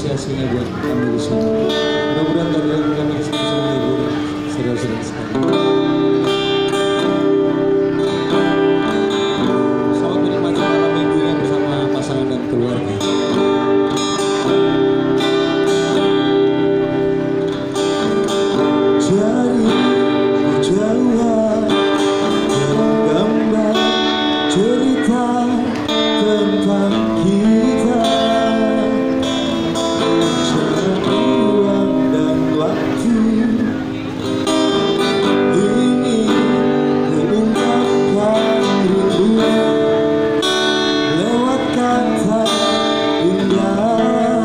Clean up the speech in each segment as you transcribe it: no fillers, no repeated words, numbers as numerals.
apresiasinya buat kami di sini. Mudah-mudahan kami bisa menghibur saudara-saudara sekalian. Selamat menikmati malam minggunya bersama pasangan dan keluarga. Jadi kejauhan gambar cerita tentang kita, cara ruang dan waktu ingin mengungkapkan rindu lewat kata indah.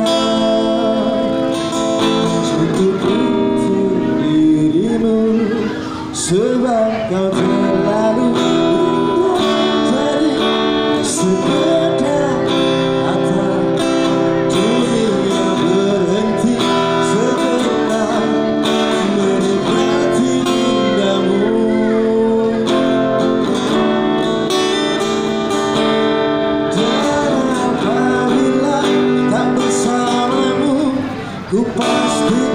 Cukup untuk dirimu sebab kau terlalu indah. Jadi sekedar kata dunia berhenti sebentar menikmati indahmu. Dan apabila tak bersamamu, ku pasti